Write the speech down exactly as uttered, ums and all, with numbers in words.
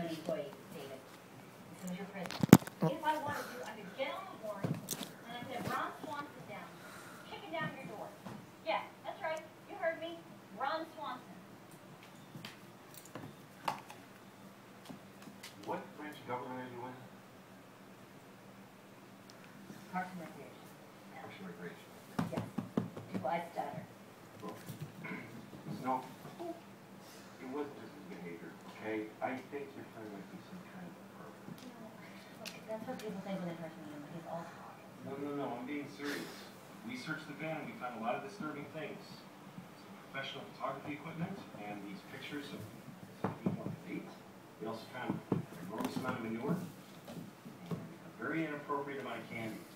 an employee, David. This is your prison. If I wanted to, I could get on the warrant, and I could have Ron Swanson down, kicking down your door. Yeah, that's right. You heard me. Ron Swanson. What branch of government are you in? Parks and Recreation. Parks and Recreation. Yes. Do I stutter? Well, no, it wasn't just his behavior, okay? I think your friend might be some kind of pervert. Look, that's what people think when they first meet him, but he's all talk. No, no, no, I'm being serious. We searched the van and we found a lot of disturbing things. Some professional photography equipment and these pictures of some people on a date. We also found an enormous amount of manure and a very inappropriate amount of candy.